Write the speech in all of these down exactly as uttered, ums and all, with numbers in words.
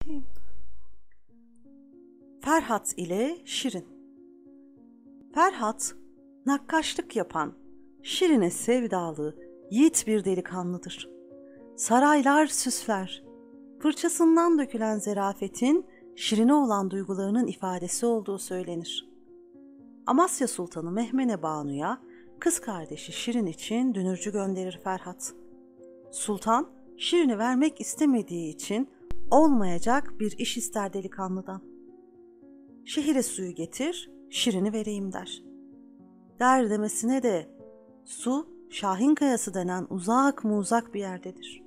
başlayayım. Ferhat ile Şirin. Ferhat, nakkaşlık yapan, Şirin'e sevdalı, yiğit bir delikanlıdır. Saraylar süsler, fırçasından dökülen zerafetin, Şirin'e olan duygularının ifadesi olduğu söylenir. Amasya Sultanı Mehmene Banu'ya kız kardeşi Şirin için dünürcü gönderir Ferhat. Sultan, Şirin'i vermek istemediği için olmayacak bir iş ister delikanlıdan. Şehire suyu getir, Şirin'i vereyim der. Der demesine de su Şahin Kayası denen uzak mı uzak bir yerdedir.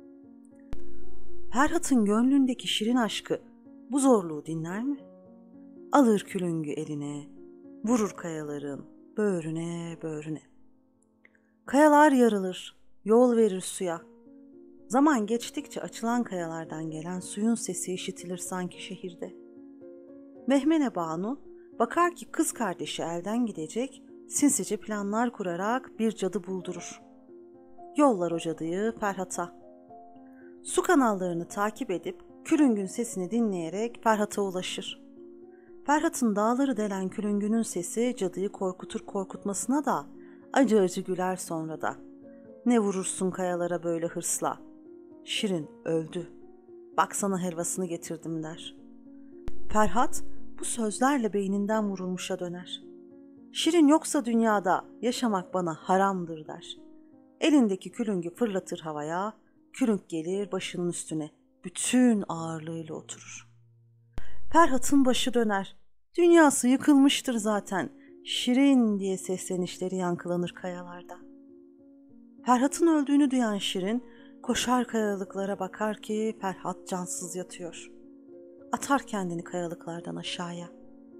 Ferhat'ın gönlündeki Şirin aşkı bu zorluğu dinler mi? Alır külüngü eline, vurur kayaların böğrüne böğrüne. Kayalar yarılır, yol verir suya. Zaman geçtikçe açılan kayalardan gelen suyun sesi işitilir sanki şehirde. Mehmene Banu bakar ki kız kardeşi elden gidecek, sinsice planlar kurarak bir cadı buldurur. Yollar o cadıyı Ferhat'a. Su kanallarını takip edip külüngün sesini dinleyerek Ferhat'a ulaşır. Ferhat'ın dağları delen külüngünün sesi cadıyı korkutur korkutmasına da acı acı güler sonra da. Ne vurursun kayalara böyle hırsla? Şirin öldü. Baksana helvasını getirdim der. Ferhat bu sözlerle beyninden vurulmuşa döner. Şirin yoksa dünyada yaşamak bana haramdır der. Elindeki külüngü fırlatır havaya, külünk gelir başının üstüne, bütün ağırlığıyla oturur. Ferhat'ın başı döner. Dünyası yıkılmıştır zaten. Şirin diye seslenişleri yankılanır kayalarda. Ferhat'ın öldüğünü duyan Şirin koşar kayalıklara bakar ki Ferhat cansız yatıyor. Atar kendini kayalıklardan aşağıya.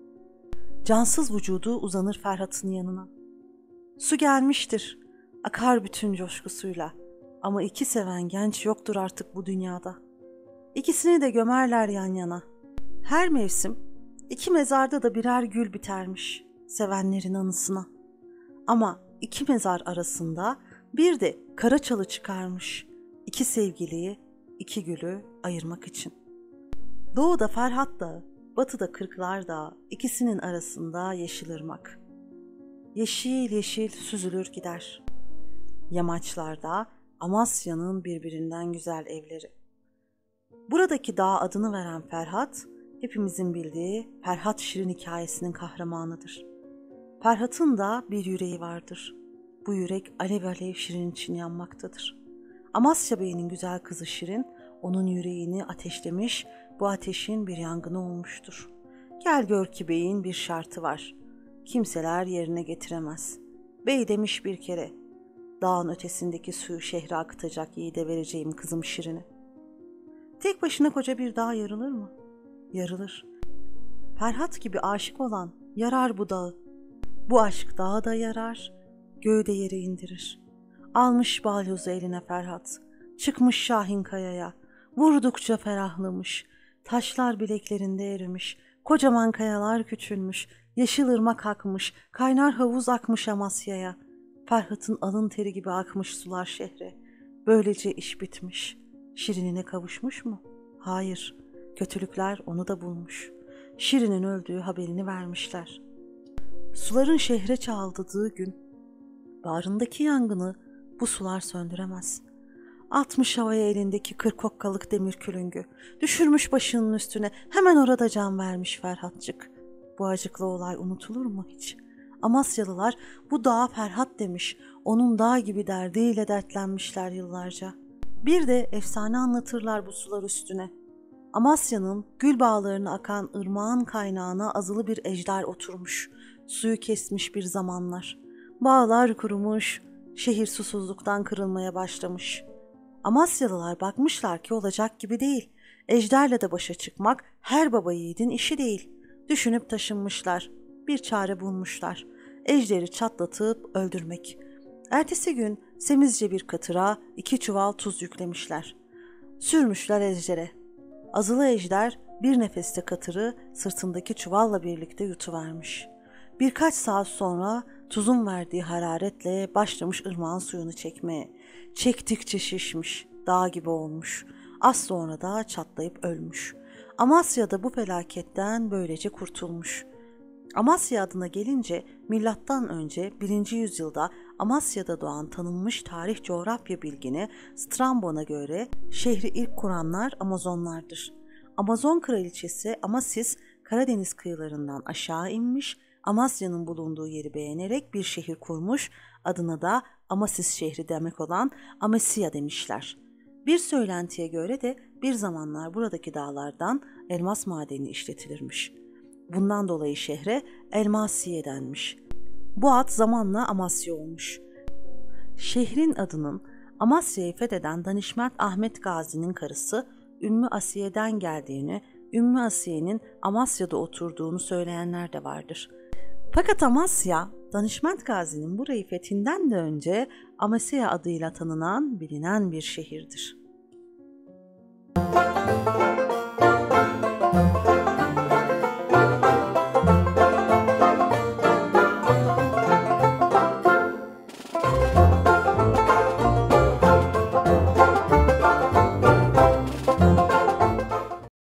Cansız vücudu uzanır Ferhat'ın yanına. Su gelmiştir, akar bütün coşkusuyla. Ama iki seven genç yoktur artık bu dünyada. İkisini de gömerler yan yana. Her mevsim iki mezarda da birer gül bitermiş sevenlerin anısına. Ama iki mezar arasında bir de kara çalı çıkarmış iki sevgiliyi, iki gülü ayırmak için. Doğuda Ferhat Dağı, batıda Kırklar Dağı, ikisinin arasında Yeşilırmak. Yeşil yeşil süzülür gider. Yamaçlarda Amasya'nın birbirinden güzel evleri. Buradaki dağ adını veren Ferhat, hepimizin bildiği Ferhat Şirin hikayesinin kahramanıdır. Ferhat'ın da bir yüreği vardır. Bu yürek alev alev Şirin için yanmaktadır. Amasya Bey'in güzel kızı Şirin, onun yüreğini ateşlemiş, bu ateşin bir yangını olmuştur. Gel gör ki Bey'in bir şartı var. Kimseler yerine getiremez. Bey demiş bir kere, dağın ötesindeki suyu şehre akıtacak yiğide vereceğim kızım Şirin'i. Tek başına koca bir dağ yarılır mı? Yarılır. Ferhat gibi aşık olan yarar bu dağı. Bu aşk dağı da yarar, göğü de yere indirir. Almış balyozu eline Ferhat, çıkmış Şahin Kaya'ya, vurdukça ferahlamış, taşlar bileklerinde erimiş, kocaman kayalar küçülmüş, yeşil ırmak akmış, kaynar havuz akmış Amasya'ya. Ferhat'ın alın teri gibi akmış sular şehre. Böylece iş bitmiş. Şirin'ine kavuşmuş mu? Hayır, kötülükler onu da bulmuş. Şirin'in öldüğü haberini vermişler. Suların şehre çağıldığı gün, bağrındaki yangını bu sular söndüremez. Atmış havaya elindeki kırk okkalık demir külüngü, düşürmüş başının üstüne, hemen orada can vermiş Ferhatçık. Bu acıklı olay unutulur mu hiç? Amasyalılar bu dağa Ferhat demiş, onun dağ gibi derdiyle dertlenmişler yıllarca. Bir de efsane anlatırlar bu sular üstüne. Amasya'nın gül bağlarına akan ırmağın kaynağına azılı bir ejder oturmuş, suyu kesmiş bir zamanlar. Bağlar kurumuş, şehir susuzluktan kırılmaya başlamış. Amasyalılar bakmışlar ki olacak gibi değil. Ejderle de başa çıkmak her baba yiğidin işi değil. Düşünüp taşınmışlar, bir çare bulmuşlar. Ejderi çatlatıp öldürmek. Ertesi gün semizce bir katıra iki çuval tuz yüklemişler. Sürmüşler ejdere. Azılı ejder bir nefeste katırı sırtındaki çuvalla birlikte yutuvermiş. Birkaç saat sonra tuzun verdiği hararetle başlamış ırmağın suyunu çekmeye. Çektikçe şişmiş, dağ gibi olmuş. Az sonra da çatlayıp ölmüş. Amasya da bu felaketten böylece kurtulmuş. Amasya adına gelince milattan önce birinci yüzyılda Amasya'da doğan tanınmış tarih coğrafya bilgini Strabon'a göre şehri ilk kuranlar Amazonlardır. Amazon kraliçesi Amasis Karadeniz kıyılarından aşağı inmiş, Amasya'nın bulunduğu yeri beğenerek bir şehir kurmuş, adına da Amasis şehri demek olan Amasya demişler. Bir söylentiye göre de bir zamanlar buradaki dağlardan elmas madeni işletilirmiş. Bundan dolayı şehre Elmasiye denmiş. Bu ad zamanla Amasya olmuş. Şehrin adının Amasya'yı fetheden Danişment Ahmet Gazi'nin karısı Ümmü Asiye'den geldiğini, Ümmü Asiye'nin Amasya'da oturduğunu söyleyenler de vardır. Fakat Amasya, Danişment Gazi'nin burayı fethinden de önce Amasya adıyla tanınan, bilinen bir şehirdir.